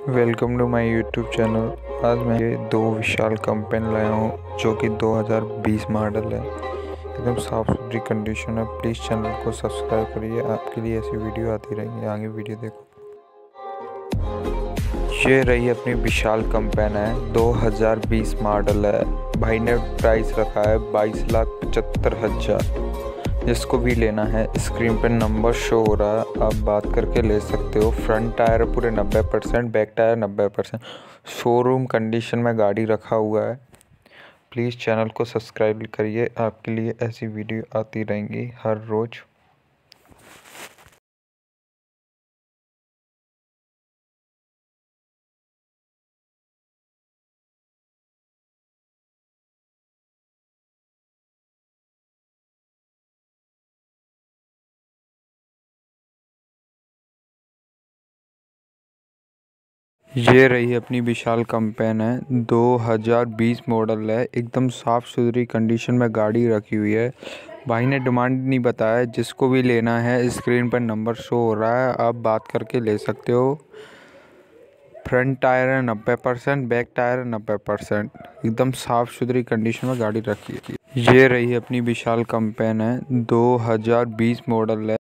Welcome to my YouTube channel. आज मैं ये दो विशाल कम पेन लाया हूँ जो कि 2020 मॉडल है। एकदम साफ़ सुथरी कंडीशन है। प्लीज़ चैनल को सब्सक्राइब करिए, आपके लिए ऐसी वीडियो आती रहेंगी। आगे वीडियो देखो। ये रही अपनी विशाल कम पेन है, 2020 मॉडल है। भाई ने प्राइस रखा है 22,75,000। जिसको भी लेना है स्क्रीन पे नंबर शो हो रहा है, आप बात करके ले सकते हो। फ्रंट टायर पूरे 90%, बैक टायर 90%। शोरूम कंडीशन में गाड़ी रखा हुआ है। प्लीज़ चैनल को सब्सक्राइब करिए, आपके लिए ऐसी वीडियो आती रहेंगी हर रोज़। ये रही अपनी विशाल कम पेन है, 2020 मॉडल है। एकदम साफ़ सुथरी कंडीशन में गाड़ी रखी हुई है। भाई ने डिमांड नहीं बताया। जिसको भी लेना है स्क्रीन पर नंबर शो हो रहा है, आप बात करके ले सकते हो। फ्रंट टायर है 90%, बैक टायर है 90%। एकदम साफ़ सुथरी कंडीशन में गाड़ी रखी है। ये रही अपनी विशाल कम पेन है, 2020 मॉडल है।